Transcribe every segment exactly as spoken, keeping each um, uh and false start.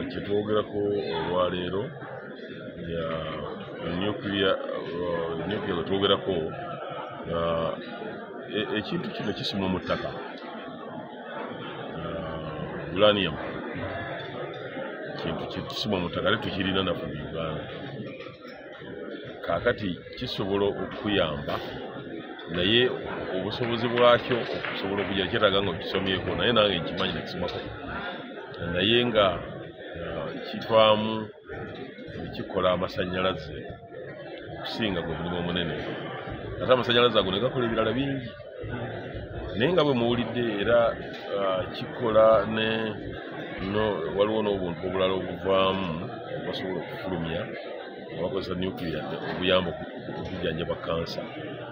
kyetwogerako olwaleero ya nuclear nuclear twetwogerako ekintu kino kisimwa mu ttaka uranium kintu kisimwa mu ttaka ate tukirina nafu mu Uganda kaakati kisobola okuyamba naye obusobozi bwakyo okusobola okujja kyetaaga nga okisomyeko naye nange nkimanyi nekisimwako naye nga kivaamu kikola amasanyalaze okusinga gwe mulimu omunene ate amasanyalaze ago ne gakola ebirala bingi naye nga bwe muwulidde era kikola ne waliwo n'obuntu obulala obuvaamu basobola okufulumya abakozesa nuclear obuyamba okujjanjaba kansa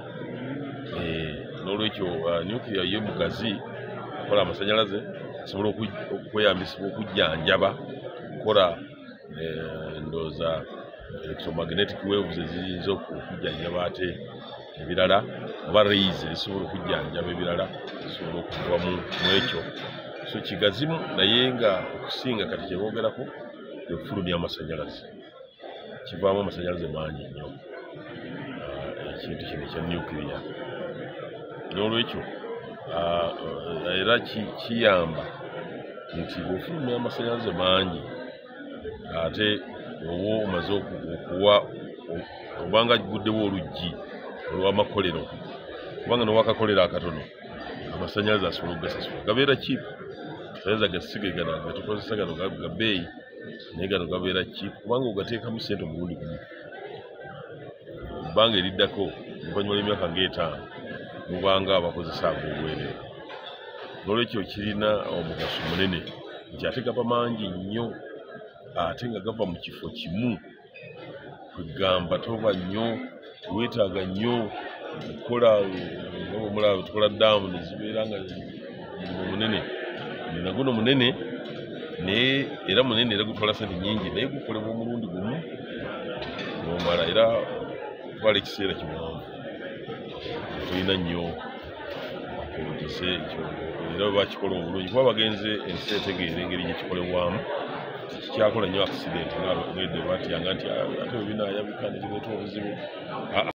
n'olwekyo nuclear ye mugazi akola amasanyalaze asobola okweyambisibwa okujjanjaba okukola ndowooza electromagnetic waves eziyinza okujjanjaba ate ebirala oba rays ezisobola okujjanjaba ebirala zisobola okuva mu ekyo so kigazimu naye nga okusinga kati kyeboogerako ekufulumya amasanyalaze kivaamu amasanyalaze mangi nnyo ekintu kino ekya nuclear n'olwekyo era kiyamba nti bw'ofulumya amasanyalaze mangi ate oba omaze okuwa obanga guddewo oluggi olw'amakolero kubanga n'owakakolero akatono amasanyalaze asobola okugasasula gabeera cheap amasanyalaze gasige gano getukozesa gano ga bbeeyi naye gano gabeera cheap kubanga ogateekamu ssente omulundi gumu ebbanga eriddako oluvannyuma lw'emyaka ng'etaano mubanga abakozesa ag'obwereere n'olwekyo kirina omugaso munene nti ate gaba mangi nnyo ate nga gava mu kifo kimu kwegamba toba nnyo teweetaaga nnyo okukola ngaomulaba tukola ddaamu nezibeera nga mulimu munene naguno munene naye era munene era gutwala sente nyingi naye gukolebwa omulundi gumu nomala era twala ekiseera kiwanvu tulina nnyo okugisa ekyo era bakikola obulungi kuba bagenze ensi etegeera engeri gyekikolebwamu kikyakola nnyo accident nga edde batyanga nti ate bwe binaayabika ne kireeta obuzibu